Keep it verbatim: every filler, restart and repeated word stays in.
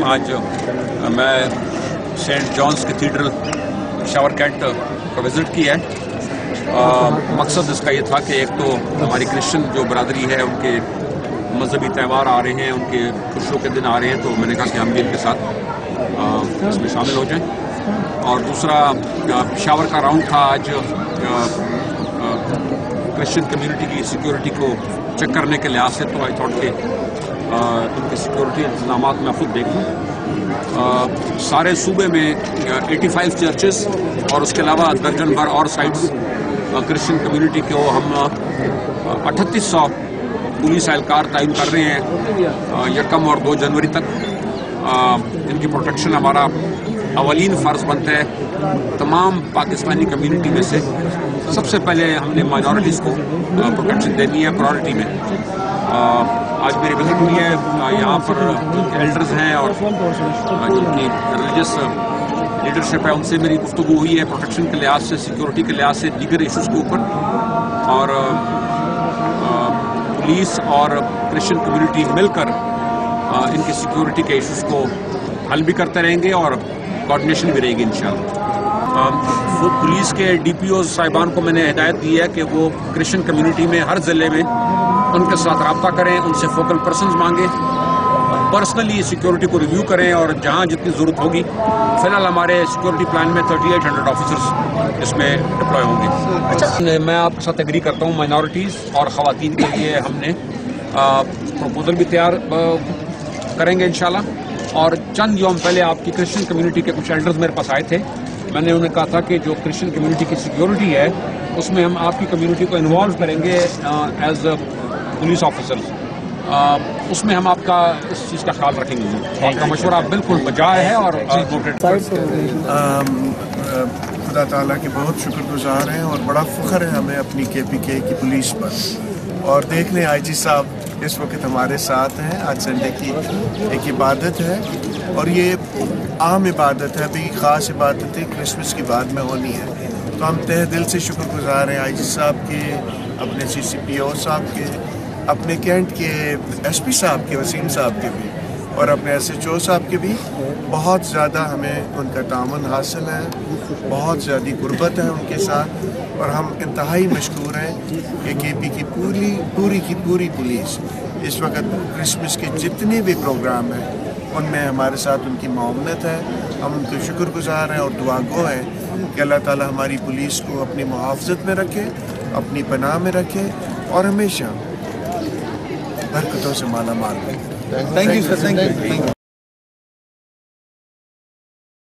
آج میں saint John's cathedral Peshawar cantt کا وزٹ کیا ہے۔ مقصد اس کا یہ تھا کہ ایک تو ہماری کرسچن جو برادری ہے ان کے مذہبی تہوار آ رہے ہیں، ان کے خوشیوں کے دن آ رہے ہیں، تو میں نے کہا کہ ہم بھی ان کے ساتھ اس میں شامل ہو جائیں۔ اور دوسرا پشاور کا راؤنڈ تھا آج کرسچن کمیونٹی کی سیکیورٹی کو چیک کرنے کے لحاظ سے، تو آئی تھاٹ کہ ان کے سیکیورٹی انتظامات میں خود دیکھوں۔ سارے صوبے میں ایٹی فائیو چرچز اور اس کے علاوہ درجن بھر اور سائٹس کرسچن کمیونٹی کو ہم اٹھتیس سو پولیس اہلکار تعین کر رہے ہیں یکم اور دو جنوری تک۔ ان کی پروٹیکشن ہمارا اولین فرض بنتا ہے۔ تمام پاکستانی کمیونٹی میں سے سب سے پہلے ہم نے مائنورٹیز کو پروٹیکشن دینی ہے پرائرٹی میں۔ آج میری وزٹ ہوئی ہے، یہاں پر ایلڈرز ہیں اور جن کی ریلیجس لیڈرشپ ہے ان سے میری گفتگو ہوئی ہے پروٹیکشن کے لحاظ سے، سیکورٹی کے لحاظ سے، دیگر ایشوز کے اوپر۔ اور پولیس اور کرسچن کمیونٹی مل کر ان کی سیکورٹی کے ایشوز کو حل بھی کرتے رہیں گے اور کوآرڈینیشن بھی رہے گی انشاءاللہ۔ وہ پولیس کے ڈی پی اوز صاحبان کو میں نے ہدایت دی ہے کہ وہ کرسچن کمیونٹی میں ہر ضلع میں ان کے ساتھ رابطہ کریں، ان سے فوکل پرسنز مانگیں، پرسنلی سیکورٹی کو ریویو کریں، اور جہاں جتنی ضرورت ہوگی، فی الحال ہمارے سیکورٹی پلان میں تھرٹی ایٹ ہنڈریڈ آفیسرز اس میں ڈپلوائے ہوں گے۔ میں آپ کے ساتھ ایگری کرتا ہوں، مائنورٹیز اور خواتین کے لیے ہم نے پروپوزل بھی تیار کریں گے انشاءاللہ۔ اور چند یوم پہلے آپ کی کرسچن کمیونٹی کے کچھ ایلڈرز میرے پاس آئے تھے، میں نے انہیں کہا تھا کہ جو کرسچن کمیونٹی کی سیکورٹی ہے اس میں ہم آپ کی کمیونٹی کو انوالو کریں گے ایز پولیس آفیسرز، اس میں ہم آپ کا اس چیز کا خیال رکھیں گے۔ آپ کا مشورہ بالکل بجائے ہے اور خدا تعالیٰ کے بہت شکر گزار ہیں اور بڑا فخر ہے ہمیں اپنی کے پی کے کی پولیس پر۔ اور دیکھ لیں آئی جی صاحب اس وقت ہمارے ساتھ ہیں۔ آج سنڈے کی ایک عبادت ہے اور یہ عام عبادت ہے، ابھی خاص عبادتیں کرسمس کی بعد میں ہونی ہے، تو ہم تہ دل سے شکر گزار ہیں آئی جی صاحب کے، اپنے سی سی پی او صاحب کے، اپنے کینٹ کے ایس پی صاحب کے، وسیم صاحب کے بھی، اور اپنے ایس ایچ او صاحب کے بھی۔ بہت زیادہ ہمیں ان کا تعاون حاصل ہے، بہت زیادہ قربت ہے ان کے ساتھ، اور ہم انتہائی مشکور ہیں کہ کے پی کی پوری پوری کی پوری پولیس اس وقت کرسمس کے جتنے بھی پروگرام ہیں ان میں ہمارے ساتھ ان کی معاونت ہے۔ ہم ان کے شکر گزار ہیں اور دعا گو ہیں کہ اللہ تعالیٰ ہماری پولیس کو اپنی محافظت میں رکھے، اپنی پناہ میں رکھے، اور ہمیشہ برکتوں سے مالا مال کرے۔